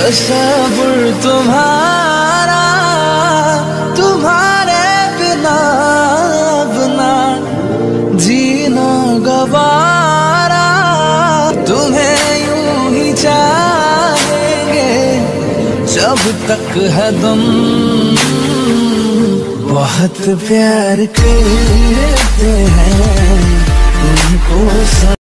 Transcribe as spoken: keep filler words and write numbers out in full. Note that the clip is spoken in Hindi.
तसव्वुर तुम्हारा, तुम्हारे बिना अपना जीना गवारा। तुम्हें यूं ही चाहेंगे जब तक है दम, बहुत प्यार करते हैं तुमको।